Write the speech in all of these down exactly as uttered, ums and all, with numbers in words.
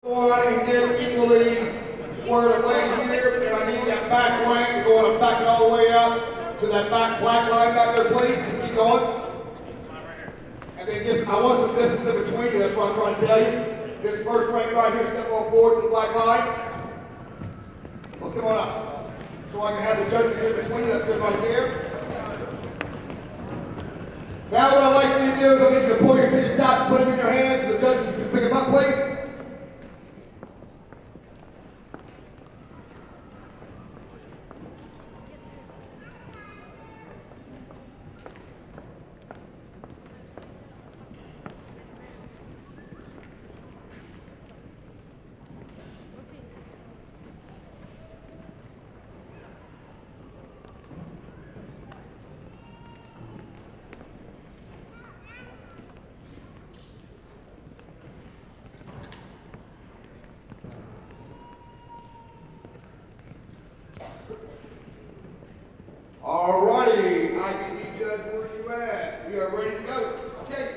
and get equally squared away here, and I need that back flank to go and back it all the way up to that back black line back there, please. Just keep going. And then just, I want some distance in between you, that's what I'm trying to tell you. This first rank right here, step on forward to the black line. Let's come on up. So I can have the judges in between you, that's good right there. Now what I'd like you to do is I need you to pull your tickets out and put them in your hands so the judges can pick them up, please. Alrighty, I D D judge, where are you at? We are ready to go. Okay.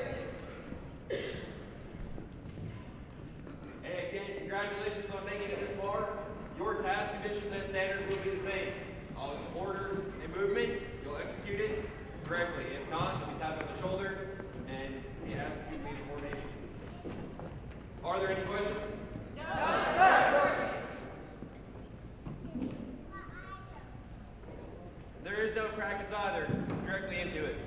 Hey, again, congratulations on making it this far. Your task conditions and standards will be the same. I'll order a movement, you'll execute it correctly. If not, you'll be tapped on the shoulder and be asked to lead formation. Are there any questions? No, sir. There is no practice either. It's directly into it.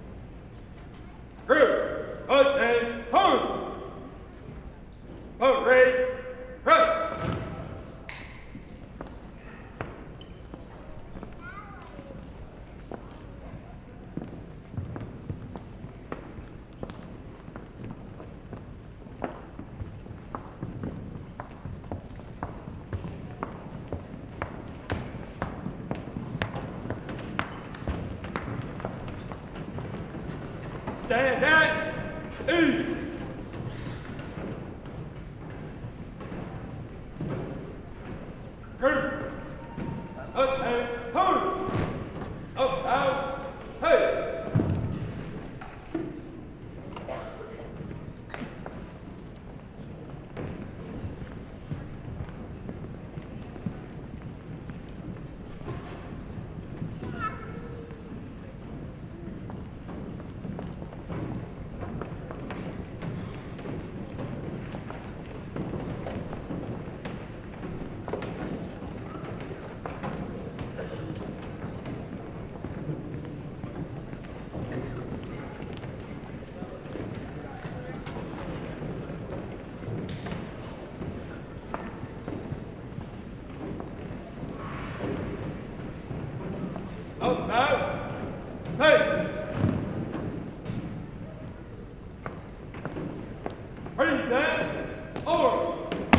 Group, attention, home. Home, ready, press. Stand at ease. Group. Up and home. Up, out, hey. Up, out, hey! Present, order!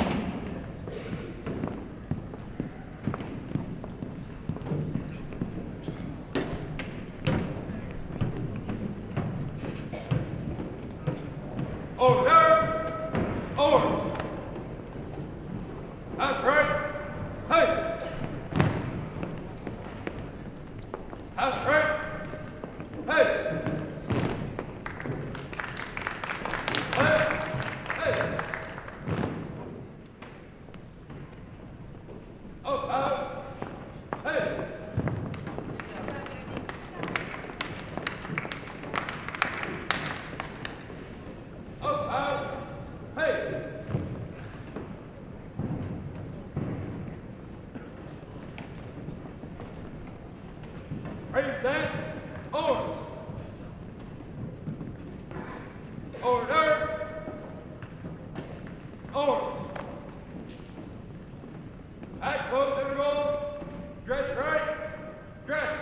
Order! Order! That's right, hey! That's right. Hey. Hey. Hey. Up, out. Hey. Up, out. Hey. Present, order. Order. Order. Act close and roll. Dress right. Dress.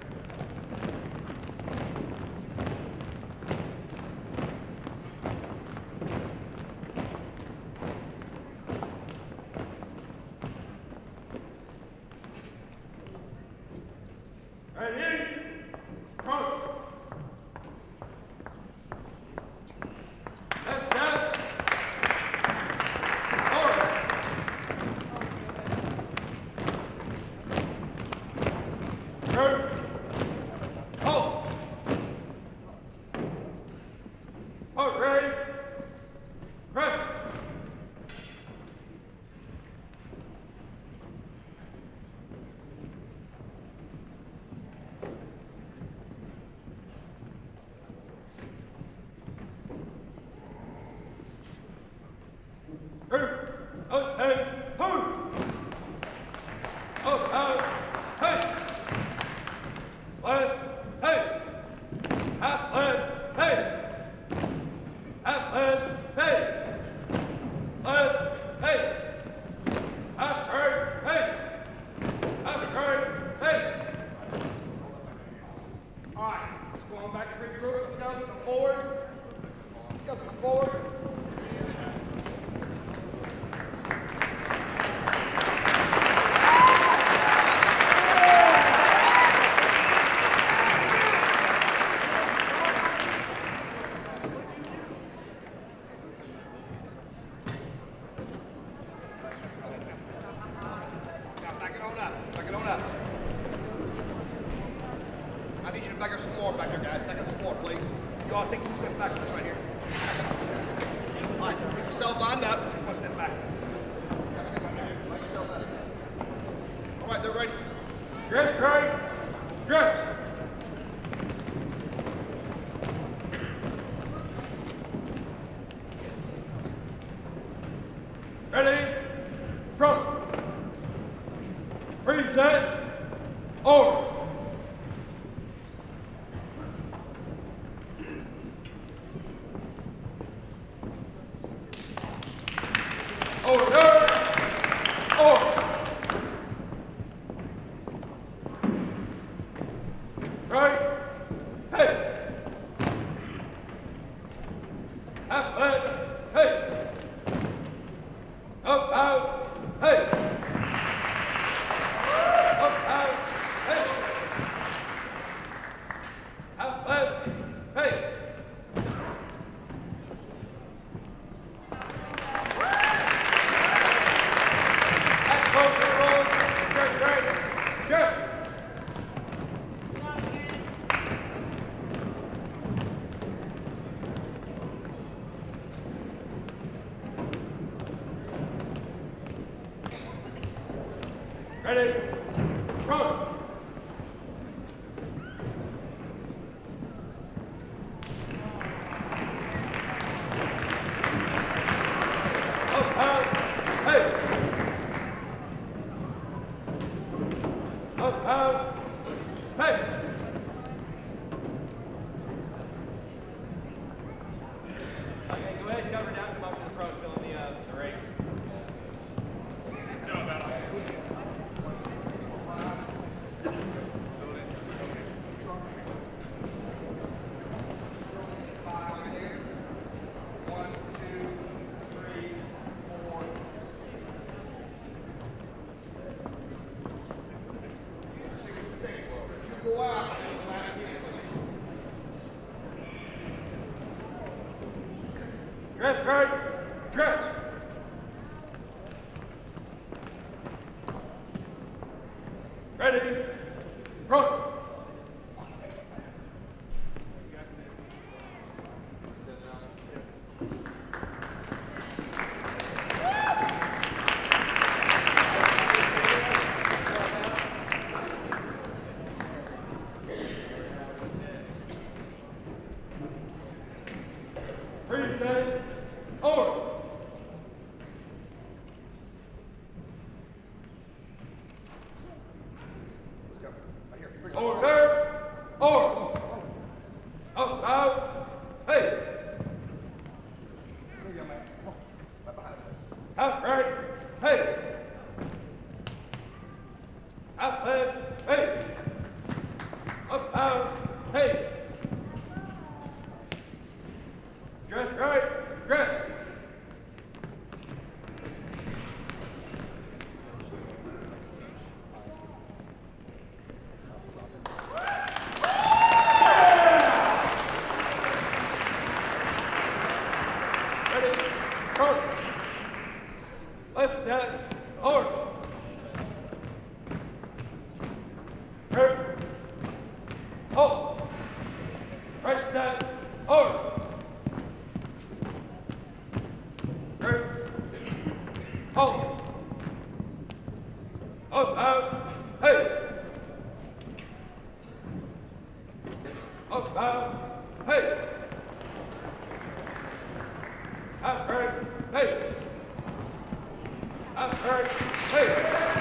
Ready? Come. Left, left. pace. Left, pace. Half turn, pace. Half turn, pace. All right, going back to Ricky Rubin. Let's go. Come forward. Let's go. Come forward. Now back it on up. Back it on up. I need you to back up some more back there, guys. Back up some more, please. You all take two steps back on this right here. All right, get yourself lined up. Take one step back. That's good. Line yourself up. All right, they're ready. Dress right. Dress. Ready. Front. Preset. Over. Order! Order! Right, pace. Half left, pace. Up, out, pace. Up, out, pace. Half left, pace. Ready? Front. Up, out, pace. Up, out, pace. Okay, go ahead and cover down, come up to the front, fill in the, uh, the rings. One, two, three, four. Six and six. You go out. Last ten. Dress right. Dress. Ready. Front. Preset. Order. Let's go. Right here. Bring it. Order. Order. Up, out, pace. Here you go, man. Come on. Right behind us. Half right, pace. Half left, pace. Up, out, pace. Dress right, dress. Ready, front. Left step, orange. Turn. Hold. Right step, orange. Turn. Hold. Up, out, pace. Up, out, pace. Half right, pace. Half right, pace.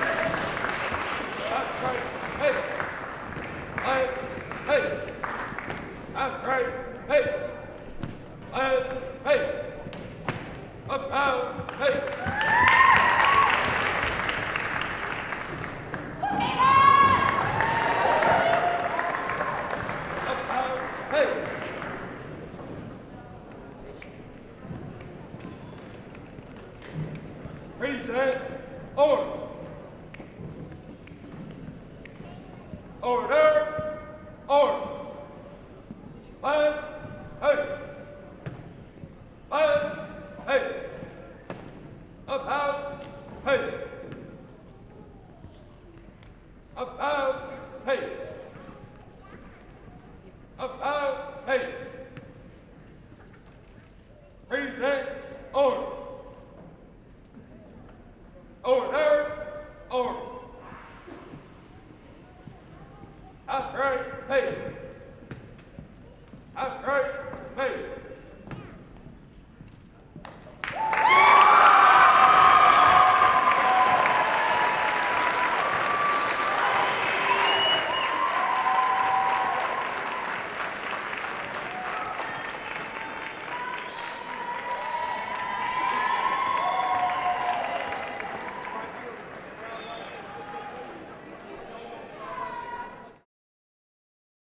Half right, pace. Left, pace. Half right, pace. Left, pace. Present. Order. Order. Order. Left. Haste. Left. Haste. About. Haste. About. Haste. About. Haste. Present. Order.